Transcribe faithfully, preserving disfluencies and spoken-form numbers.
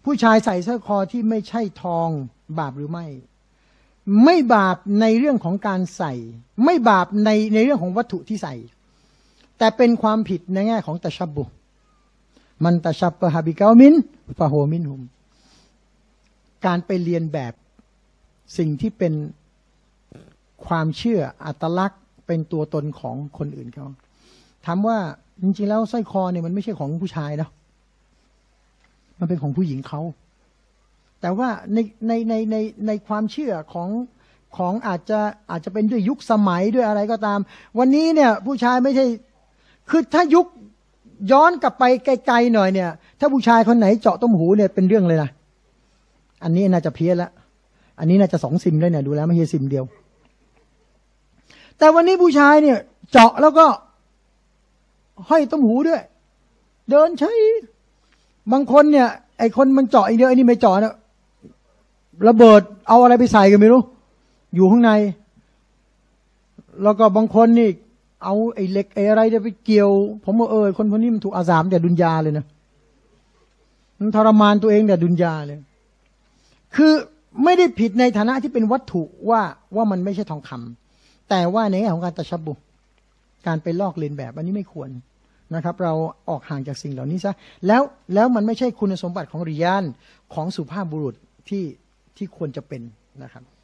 ผู้ชายใส่สร้อยคอที่ไม่ใช่ทองบาปหรือไม่ไม่บาปในเรื่องของการใส่ไม่บาปในในเรื่องของวัตถุที่ใส่แต่เป็นความผิดในแง่ของตะชับบุมันตะชับปะฮาบิกามินฟะโฮมินหุมการไปเรียนแบบสิ่งที่เป็นความเชื่ออัตลักษณ์เป็นตัวตนของคนอื่นเขาถามว่าจริงๆแล้วสร้อยคอเนี่ยมันไม่ใช่ของผู้ชายนะมันเป็นของผู้หญิงเขาแต่ว่าในในในในในความเชื่อของของอาจจะอาจจะเป็นด้วยยุคสมัยด้วยอะไรก็ตามวันนี้เนี่ยผู้ชายไม่ใช่คือถ้ายุคย้อนกลับไปไกลๆหน่อยเนี่ยถ้าผู้ชายคนไหนเจาะต้มหูเนี่ยเป็นเรื่องเลยนะอันนี้น่าจะเพี้ยนละอันนี้น่าจะสองซิมเลยเนี่ยดูแล้วไม่ใช่ซิมเดียวแต่วันนี้ผู้ชายเนี่ยเจาะแล้วก็ห้อยต้มหูด้วยเดินใช้บางคนเนี่ยไอคนมันเจาะอีกเดียวไอ้นี่ไม่เจาะนะระเบิดเอาอะไรไปใส่กันไม่รู้อยู่ข้างในแล้วก็บางคนนี่เอาไอ้เหล็กไอ้อะไรไปเกี่ยวผมว่าเออคนคนนี้มันถูกอาสามแต่ดุนยาเลยนะมันทรมานตัวเองแต่ดุนยาเลยคือไม่ได้ผิดในฐานะที่เป็นวัตถุว่าว่ามันไม่ใช่ทองคำแต่ว่าในแง่ของการตะชับบุการไปลอกเลียนแบบอันนี้ไม่ควรนะครับเราออกห่างจากสิ่งเหล่านี้ซะแล้วแล้วมันไม่ใช่คุณสมบัติของริยานของสุภาพบุรุษที่ที่ควรจะเป็นนะครับ